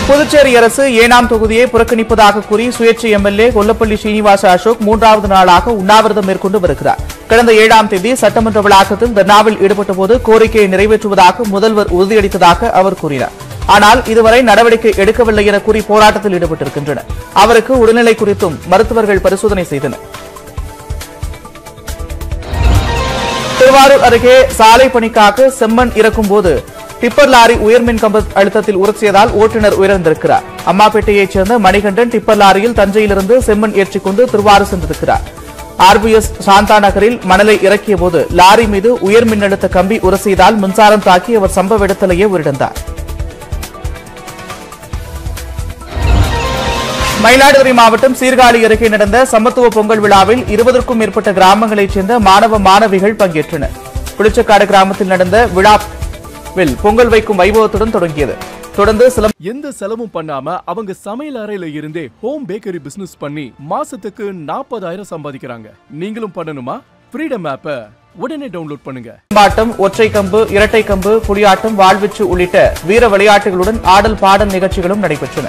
புதுச்சேரி அரசு ஏனாம் தொகுதியை புறக்கணிப்பதாக கூறி சுயேட்சை MLA கொல்லப்பள்ளி ஸ்ரீனிவாச அசோக் 3வது நாளாக உண்ணாவிரதம் மேற்கொண்டு வருகிறார். கடந்த 7ஆம் தேதி சட்டமன்ற வளாகத்தில் தர்ணாவில் ஈடுபட்டபோது கோரிக்கையை நிறைவேற்றுவதாக முதல்வர் உறுதியளித்ததாக அவர் கூறினார். ஆனால் இதுவரை நடவடிக்கை எடுக்கவில்லை என கூறி போராட்டத்தில் ஈடுபட்டிருக்கின்றனர். அவருக்கு உடல்நிலை குறித்தும் மருத்துவர்கள் பரிசோதனை செய்தனர். திருவாரூர் அருகே சாலை பணிக்காக செம்மண் இறக்கும்போது டிப்பர் லாரி உயர்மின் கம்ப அழுத்தத்தில் உரசியதால் ஓட்டுநர் உயிரிழந்திருக்கிறார். அம்மாப்பேட்டையைச் சேர்ந்த மணிகண்டன் டிப்பர் லாரியில் தஞ்சையிலிருந்து செம்மண் ஏற்றிக்கொண்டு திருவாரூர் சென்றிருக்கிறார். RBS சாந்தா நகரில் மணலை இறக்கியபோது லாரி மீது உயர் மின்னழுத்த கம்பி உரசியதால் மின்சாரம் தாக்கி அவர் சம்பவ இடத்திலேயே உயிரிழந்தார். மயிலாடுதுறை மாவட்டம் சீர்காழி அருகே நடந்த சமத்துவ பொங்கல் விழாவில் 20க்கும் மேற்பட்ட கிராமங்களைச் சேர்ந்த மாணவ மாணவிகள் பங்கேற்றனர். புளிச்சக்காடு கிராமத்தில் நடந்த விழாவில் பொங்கல் வைக்கும் வைபவத்துடன் தொடங்கியது. தொடர்ந்து எந்த செலவும் பண்ணாம அவங்க சமையல் அறையில இருந்தே ஹோம் பேக்கரி பிசினஸ் பண்ணி மாசத்துக்கு 40,000 சம்பாதிக்கிறாங்க. நீங்களும் பண்ணணுமா? ஃப்ரீடம் ஆப்பை உடனே டவுன்லோட் பண்ணுங்க. ஆட்டம், ஒற்றை கம்பு, இரட்டை கம்பு, புலியாட்டம், வாழ்வீச்சு உள்ளிட்ட வீர விளையாட்டுகளுடன் ஆடல் பாடல் நிகழ்ச்சிகளும் நடைபெற்றன.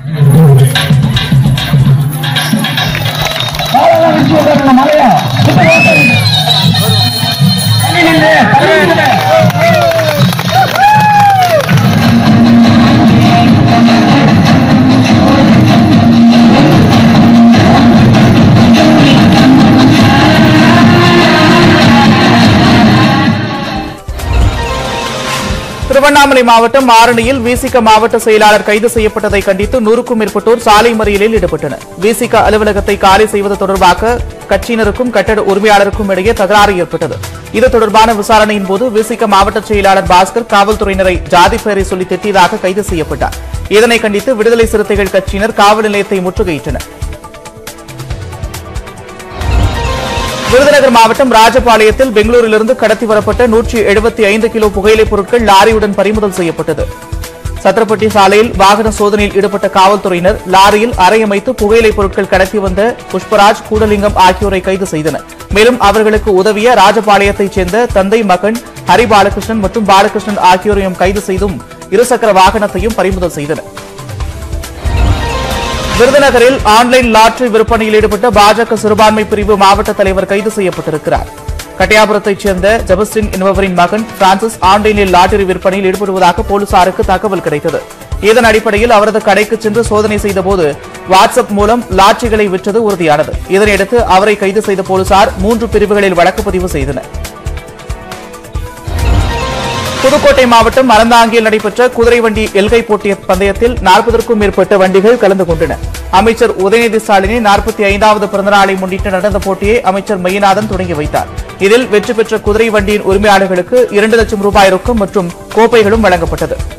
திருவண்ணாமலை மாவட்டம் ஆரணியில் விசிக மாவட்ட செயலாளர் கைது செய்யப்பட்டதை கண்டித்து 100க்கும் மேற்பட்டோர் சாலை மறியலில் ஈடுபட்டனர். விசிக அலுவலகத்தை காலி செய்வது தொடர்பாக கட்சியினருக்கும் கட்டட உரிமையாளருக்கும் இடையே தகராறு ஏற்பட்டது. இது தொடர்பான விசாரணையின் போது விசிக மாவட்ட செயலாளர் பாஸ்கர் காவல்துறையினரை ஜாதி பெயரை சொல்லி திட்டியதாக கைது செய்யப்பட்டார். இதனை கண்டித்து விடுதலை சிறுத்தைகள் கட்சியினர் காவல் நிலையத்தை முற்றுகையிட்டனர். விருதுநகர் மாவட்டம் ராஜபாளையத்தில் பெங்களூரிலிருந்து கடத்தி வரப்பட்ட 175 கிலோ புகையிலைப் பொருட்கள் லாரியுடன் பறிமுதல் செய்யப்பட்டது. சத்திரப்பட்டி சாலையில் வாகன சோதனையில் ஈடுபட்ட காவல்துறையினர் லாரியில் அறையமைத்து புகையிலைப் பொருட்கள் கடத்தி வந்த புஷ்பராஜ், கூடலிங்கம் ஆகியோரை கைது செய்தனர். மேலும் அவர்களுக்கு உதவிய ராஜபாளையத்தைச் சேர்ந்த தந்தை மகன் ஹரி பாலகிருஷ்ணன் மற்றும் பாலகிருஷ்ணன் ஆகியோரையும் கைது செய்தும் இருசக்கர வாகனத்தையும் பறிமுதல் செய்தனர். விருதுநகரில் ஆன்லைன் லாட்டரி விற்பனையில் ஈடுபட்ட பாஜக சிறுபான்மை பிரிவு மாவட்ட தலைவர் கைது செய்யப்பட்டிருக்கிறார். கட்டையாபுரத்தைச் சேர்ந்த ஜெபஸ்டின் என்பவரின் மகன் பிரான்சிஸ் ஆன்லைனில் லாட்டரி விற்பனையில் ஈடுபடுவதாக போலீசாருக்கு தகவல் கிடைத்தது. இதன் அடிப்படையில் அவரது கடைக்கு சென்று சோதனை செய்தபோது வாட்ஸ்அப் மூலம் லாட்டரிகளை விற்றது உறுதியானது. இதனையடுத்து அவரை கைது செய்த போலீசார் 3 பிரிவுகளில் வழக்கு பதிவு செய்தனர். புதுக்கோட்டை மாவட்டம் அறந்தாங்கியில் நடைபெற்ற குதிரை வண்டி எல்கை போட்டிய பந்தயத்தில் 40க்கும் மேற்பட்ட வண்டிகள் கலந்து கொண்டன. அமைச்சர் உதயநிதி ஸ்டாலினின் 45வது பிறந்தநாளை முன்னிட்டு நடந்த போட்டியை அமைச்சர் மையநாதன் தொடங்கி வைத்தார். இதில் வெற்றி பெற்ற குதிரை வண்டியின் உரிமையாளர்களுக்கு 2 லட்சம் ரூபாய் ரொக்கம் மற்றும் கோப்பைகளும் வழங்கப்பட்டது.